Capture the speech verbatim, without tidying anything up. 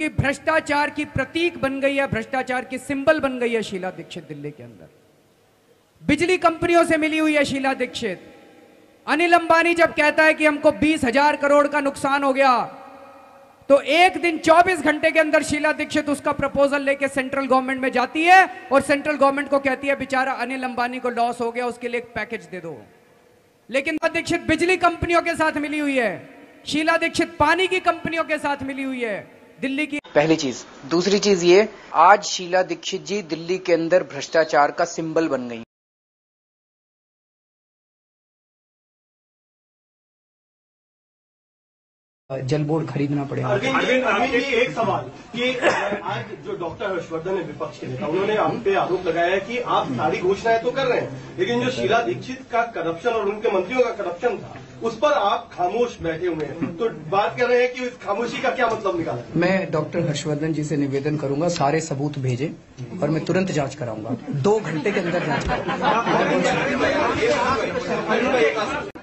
कि भ्रष्टाचार की प्रतीक बन गई है, भ्रष्टाचार की सिंबल बन गई है शीला दीक्षित दिल्ली के अंदर। बिजली कंपनियों से मिली हुई है शीला दीक्षित। अनिल अंबानी जब कहता है कि हमको बीस हजार करोड़ का नुकसान हो गया, तो एक दिन चौबीस घंटे के अंदर शीला दीक्षित उसका प्रपोजल लेके सेंट्रल गवर्नमेंट में जाती है और सेंट्रल गवर्नमेंट को कहती है बेचारा अनिल अंबानी को लॉस हो गया, उसके लिए एक पैकेज दे दो। लेकिन दीक्षित बिजली कंपनियों के साथ मिली हुई है, शीला दीक्षित पानी की कंपनियों के साथ मिली हुई है दिल्ली की। पहली चीज। दूसरी चीज ये, आज शीला दीक्षित जी दिल्ली के अंदर भ्रष्टाचार का सिंबल बन गई। जल बोर्ड खरीदना पड़ेगा। अरविंद अरविंद जी, एक सवाल कि आज जो डॉक्टर हर्षवर्धन है विपक्ष के नेता, उन्होंने आप पे आरोप लगाया है कि आप सारी घोषणाएं तो कर रहे हैं, लेकिन जो शीला दीक्षित का करप्शन और उनके मंत्रियों का करप्शन था उस पर आप खामोश बैठे हुए हैं। तो बात कर रहे हैं कि इस खामोशी का क्या मतलब निकाला? मैं डॉक्टर हर्षवर्धन जी से निवेदन करूंगा सारे सबूत भेजें और मैं तुरंत जांच कराऊंगा, दो घंटे के अंदर जांच कराऊंगा।